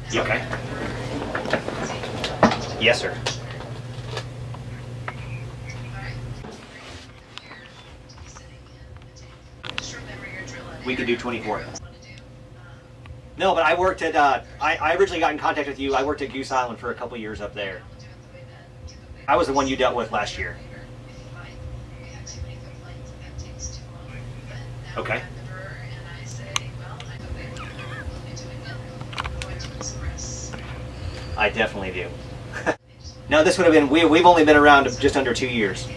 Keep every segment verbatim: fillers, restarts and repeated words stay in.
You okay? Yes, sir. We could do twenty-four. No, but I worked at, uh, I, I originally got in contact with you. I worked at Goose Island for a couple years up there. I was the one you dealt with last year. Okay. I definitely do. No, this would have been, we, we've only been around just under two years.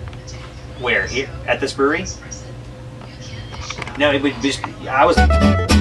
Where? Here? At this brewery? No, it would just, I was...